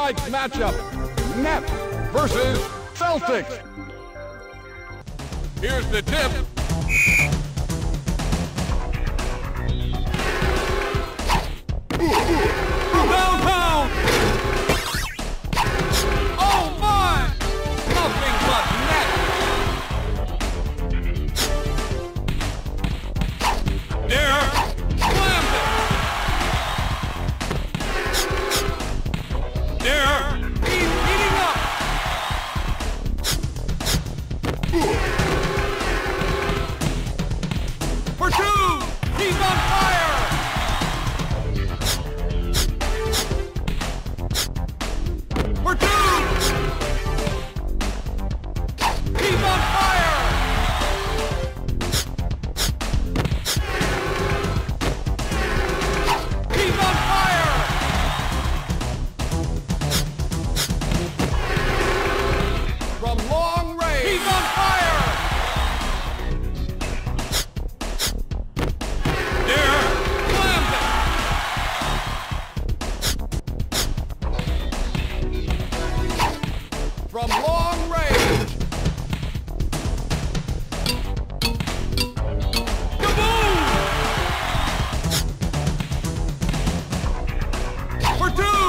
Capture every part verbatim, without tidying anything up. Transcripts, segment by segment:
tonight's matchup, Nets versus Celtics. Here's the tip. From downtown. Oh my! Nothing but net. Dare slammed it. Dare, he's heating up. For two, he's on fire. For two, he's on fire. He's on fire. From long range, he's on fire. Dare slammed it. From long range. Kaboom! For two!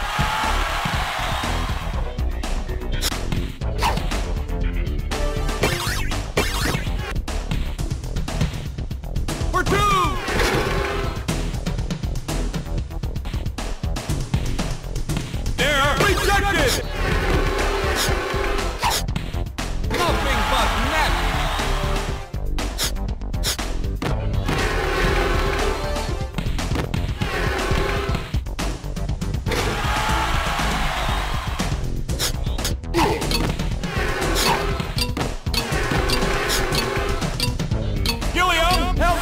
For two! Dare rejected! Nothing but net! Gilliam, help!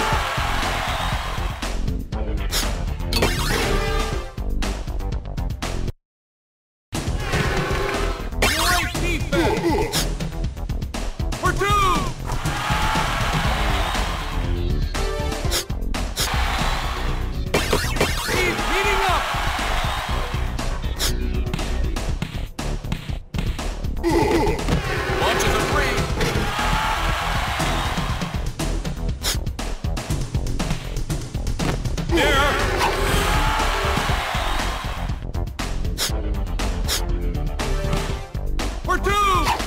Great defense! For two! He's heating up! Launches a three! Dare! For two!